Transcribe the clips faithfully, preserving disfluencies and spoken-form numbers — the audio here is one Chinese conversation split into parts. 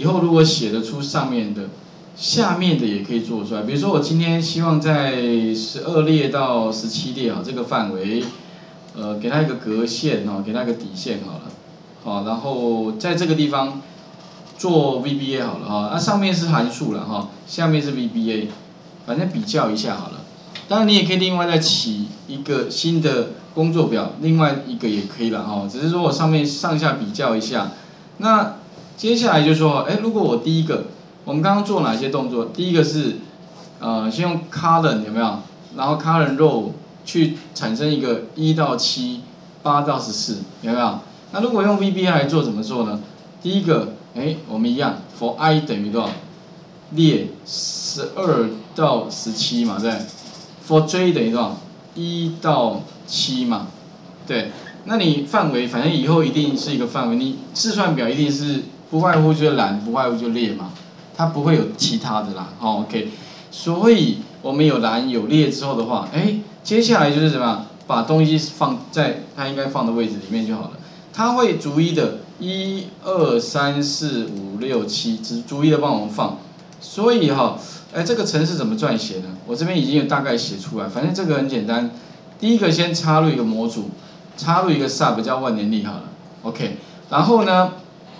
以后如果写得出上面的，下面的也可以做出来。比如说我今天希望在十二列到十七列啊这个范围，呃，给它一个格线哈，给它一个底线好了，好，然后在这个地方做 V B A 好了哈，那上面是函数了哈，下面是 V B A， 反正比较一下好了。当然你也可以另外再起一个新的工作表，另外一个也可以了哈，只是说我上面上下比较一下。那接下来就说，哎，如果我第一个，我们刚刚做哪些动作？第一个是，呃，先用 column 有没有？然后 column row 去产生一个一到七、八到十四，有没有？那如果用 V B A 来做怎么做呢？第一个，哎，我们一样 ，for i 等于多少？列十二到十七嘛，对。for j 等于多少？一到七嘛，对。那你范围反正以后一定是一个范围，你试算表一定是不外乎就是栏，不外乎就列嘛，它不会有其他的啦。好 ，OK。所以我们有栏有列之后的话，哎，接下来就是什么？把东西放在它应该放的位置里面就好了。它会逐一的，一二三四五六七，只逐一的帮我们放。所以哈，哎，这个程式怎么撰写呢？我这边已经有大概写出来，反正这个很简单。第一个先插入一个模组。插入一个 sub 叫万年历好了 ，OK， 然后呢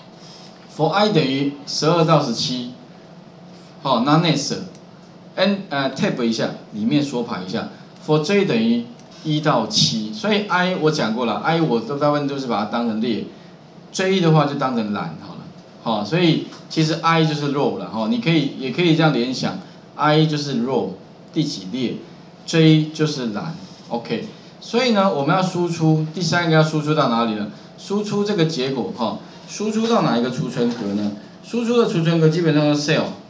，for i 等于十二到十七，好，那 next，n 呃 tab 一下，里面缩排一下 ，for j 等于一到七，所以 i 我讲过了 ，i 我大部分都是把它当成列 ，j 的话就当成栏好了，好，所以其实 i 就是 row 了哈，你可以也可以这样联想 ，i 就是 row 第几列 ，j 就是栏 ，OK。所以呢，我们要输出第三个要输出到哪里呢？输出这个结果哈，输出到哪一个储存格呢？输出的储存格基本上是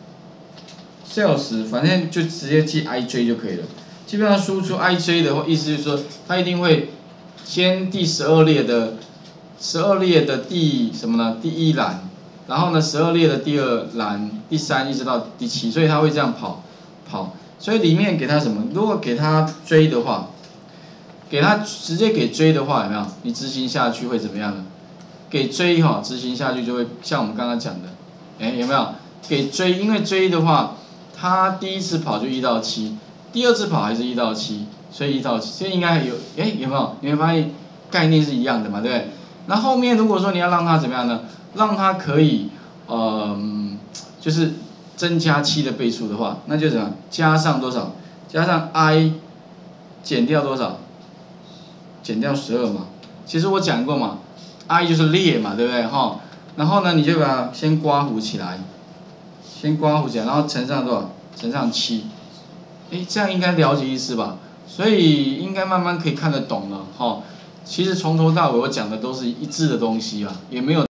cell，sales， 反正就直接记 ij 就可以了。基本上输出 ij 的话，意思就是说它一定会先第十二列的十二列的第什么呢？第一栏，然后呢十二列的第二栏，第三一直到第七，所以它会这样跑跑。所以里面给它什么？如果给它追的话。给它直接给追的话，有没有？你执行下去会怎么样呢？给追哈，执行下去就会像我们刚刚讲的，哎，有没有？给追，因为追的话，它第一次跑就一到七，第二次跑还是一到七，所以一到七，所以应该有，哎，有没有？你会发现概念是一样的嘛，对不对？那后面如果说你要让它怎么样呢？让它可以，呃，就是增加七的倍数的话，那就怎么样？加上多少？加上 i 减掉多少？减掉十二嘛，其实我讲过嘛 ，i 就是列嘛，对不对哈？然后呢，你就把它先刮弧起来，先刮弧起来，然后乘上多少？乘上七，哎，这样应该了解意思吧？所以应该慢慢可以看得懂了哈。其实从头到尾我讲的都是一致的东西啊，也没有。